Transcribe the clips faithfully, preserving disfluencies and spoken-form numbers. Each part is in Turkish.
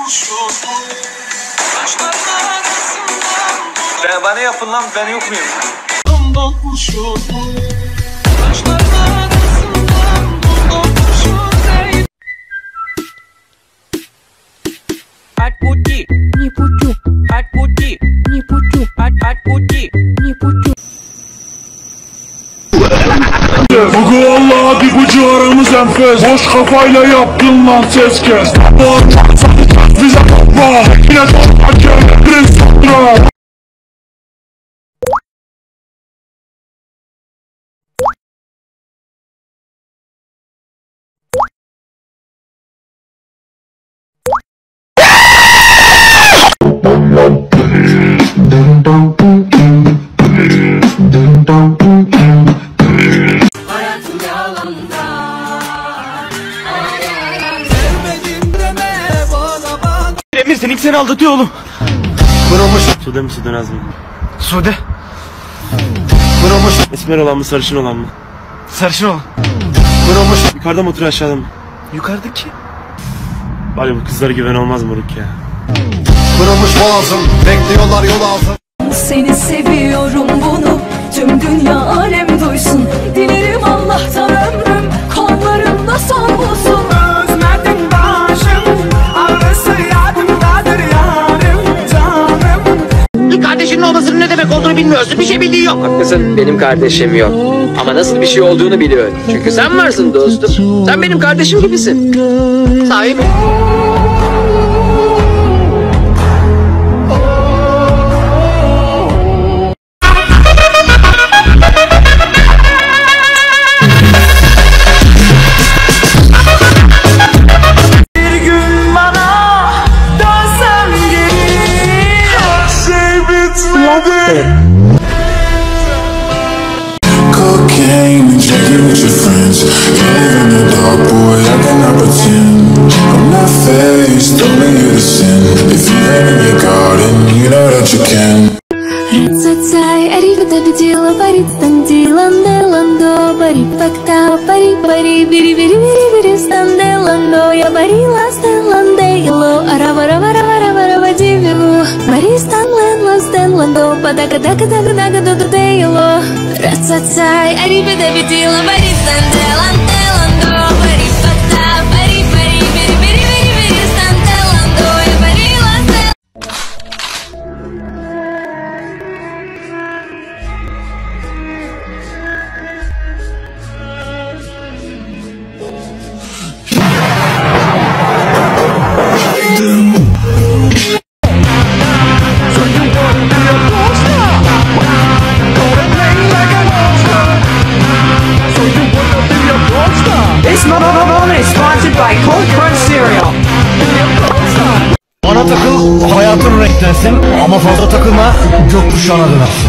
Ben, bana yapın lan, ben yok muyum? От пути не путю, от пути не путю, от, от пути не путю. Bugü vallahi bir bucu aramız enfes. Boş kafayla yaptın lan ses kes. Bize bakma, yine çok gel sonra. Emir seninki seni aldatıyor oğlum. Kurumuş. Sude mi Sude Naz mı? Sude. Kurumuş. Esmer olan mı sarışın olan mı? Sarışın ol. Kurumuş. Yukarıda mı oturuyor aşağıda mı? Yukarıdaki. Var ya bu kızlara güven olmaz moruk ya. Kurumuş boğazım, bekliyorlar yol altı. Seni seviyorum bunu tüm dünya alem duysun. Dilerim Allah'tan ömrüm kollarımda son bulsun. Özledim başım, ağrısı yadımdadır yarım canım. Bir kardeşinin olmasının ne demek olduğunu bilmiyorsun, bir şey bildiği yok. Haklısın, benim kardeşim yok. Ama nasıl bir şey olduğunu biliyorum. Çünkü sen varsın dostum. Sen benim kardeşim gibisin. Sahi mi? Cocaine and drinking with your friends. You live in the dark, boy, I cannot pretend. I'm not faced, only you to sin. If you ain't in your garden, you know that you can. Рацацай, аривида бедила, барит стандиланде ландо, бари пакта, бари бари, бири бири бири бири станде ландо, я барила стеланде ило, аравара вара вара вара вадивилу, бари станлен ластен ландо, падака дака дака дака дака деило. Рацацай, аривида бедила, бари станде ланде ландо, бари пакта, бари бари, бири бири бири бири станде ландо, я барила стеланде. This moment is sponsored by Cold Crunch cereal. Bana takıl, hayatın renklensin ama fazla takılma, gökkuşağına dönersin.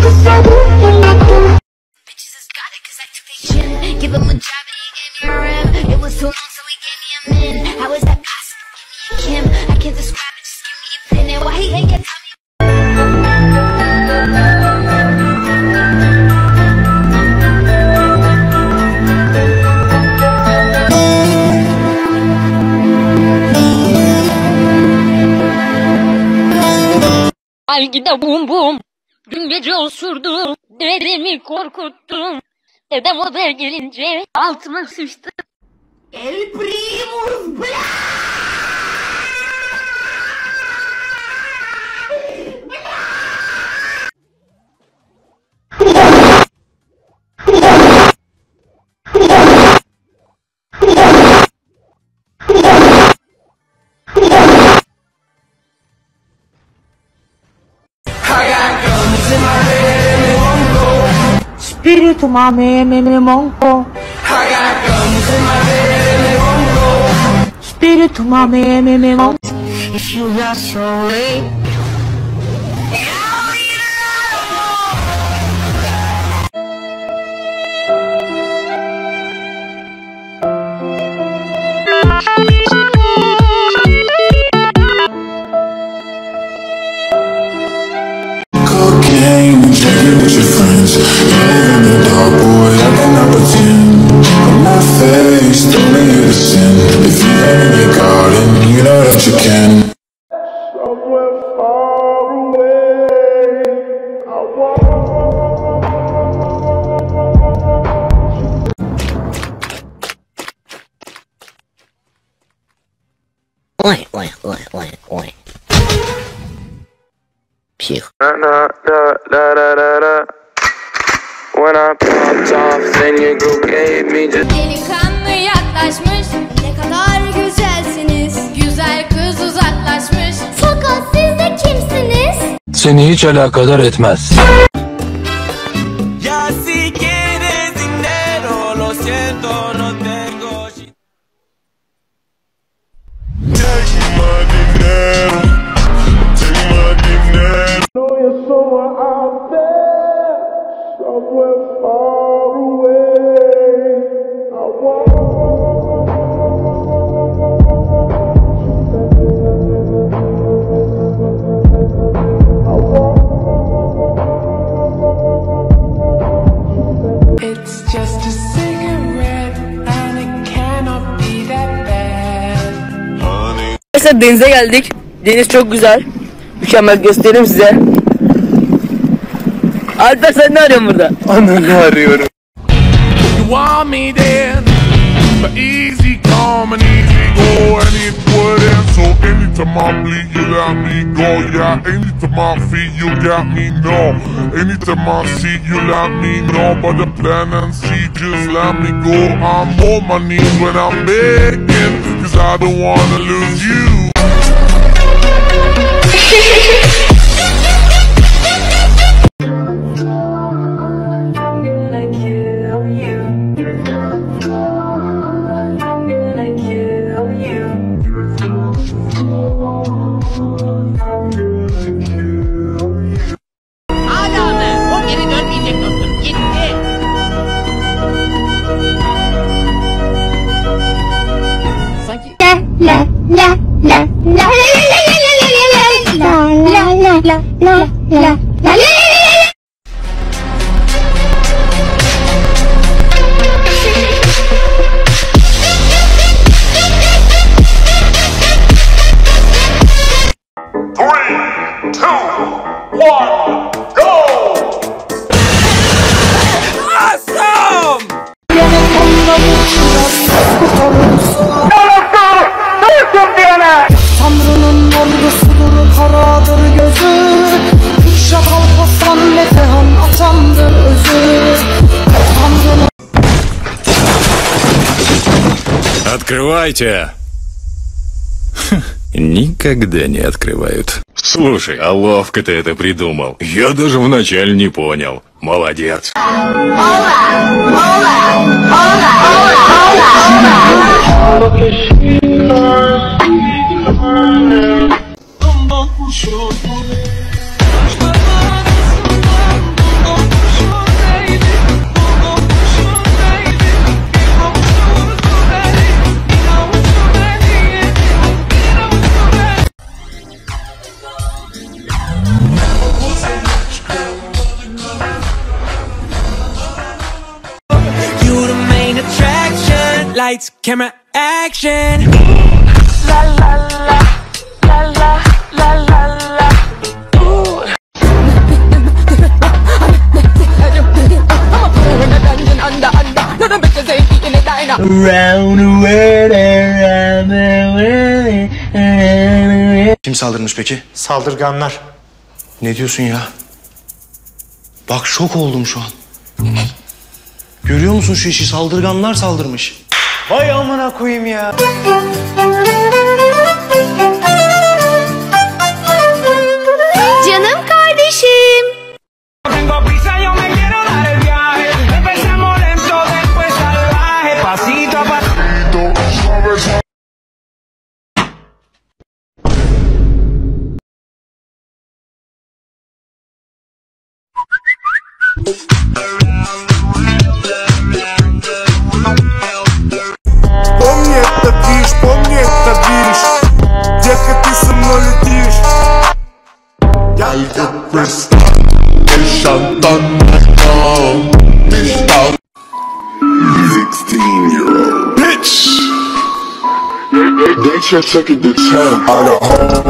Give him a job and he gave me a rim. It was too long, so he gave me a min. How is that possible? Give me a Kim. I can't describe it, just give me a pin. And why he ain't get tell me. Ay gide bum bum. Dün gece osurdum. Dedemi korkuttum. Dedem odaya gelince altıma sıçtı. El primus bla. Spiritu mame me me monko. Spiritu mame me me monko. If you got so late. Cocaine and drinking with your friends. You live in the dark, boy, I cannot pretend. I'm not faced, only you to sin. If you ain't in your garden, you know that you can. can. Somewhere far away, I want. Ой, ой, ой, ой, ой. Псих. When I popped off, then your girl gave me just... Delikanlı yaklaşmış, ne kadar güzelsiniz. Güzel kız uzaklaşmış, fakat siz de kimsiniz? Seni hiç alakadar etmez. Ya si quieres dinero, lo siento, no tengo. Take my dinero, take my dinero. Know you're somewhere out there, somewhere far away. I want. It's just a cigarette and it cannot be that bad. Arkadaşlar denize geldik. Deniz çok güzel. Mükemmel, göstereyim size. Alper sen ne arıyorsun burada? Ananı arıyorum. You want me then, but easy come and easy go, and it wouldn't. So anytime I bleed, you let me go. Yeah, anytime I feel, you got me. No, anytime I see, you let me know. But the plan and see, just let me go. I'm on my knees when I'm begging, cause I don't wanna lose you. Hala mı? O geri dönmeyecek dostum. Gitti. Sanki... La la la la la la la la la la la la la. Three, two, one, go! Awesome! Tanrı'nın ordusudur, karadır gözü. Kuşa kalpasan Metehan atandır özü. Tanrı'nın... Открывайте! Никогда не открывают. Слушай, а ловко ты это придумал. Я даже вначале не понял. Молодец. You the main attraction. Lights, camera, action. La la la, la la la la la. Ooh. Kim saldırmış peki? Saldırganlar. Ne diyorsun ya? Bak şok oldum şu an. Görüyor musun şu işi? Saldırganlar saldırmış. Vay amına koyayım ya. Canım kardeşim. Tengo prisa, yo me quiero dar el viaje. Empezamos lento, después salvaje. Pasito a pasito, suave, suave. Помни, это пиш, помни. check, check it to ten. I got home.